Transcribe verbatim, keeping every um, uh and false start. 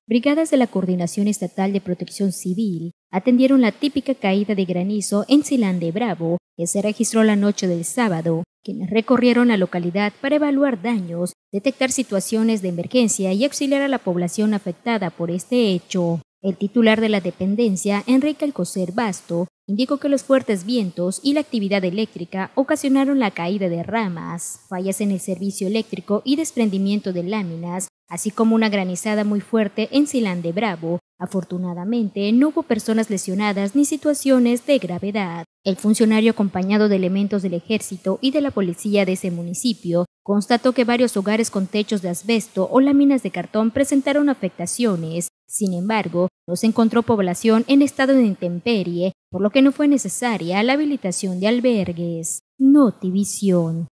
Brigadas de la Coordinación Estatal de Protección Civil atendieron la típica caída de granizo en Silán de Bravo, que se registró la noche del sábado, quienes recorrieron la localidad para evaluar daños, detectar situaciones de emergencia y auxiliar a la población afectada por este hecho. El titular de la dependencia, Enrique Alcocer Basto, indicó que los fuertes vientos y la actividad eléctrica ocasionaron la caída de ramas, fallas en el servicio eléctrico y desprendimiento de láminas, así como una granizada muy fuerte en Silán de Bravo. Afortunadamente, no hubo personas lesionadas ni situaciones de gravedad. El funcionario, acompañado de elementos del ejército y de la policía de ese municipio, constató que varios hogares con techos de asbesto o láminas de cartón presentaron afectaciones. Sin embargo, no se encontró población en estado de intemperie, por lo que no fue necesaria la habilitación de albergues. Notivisión.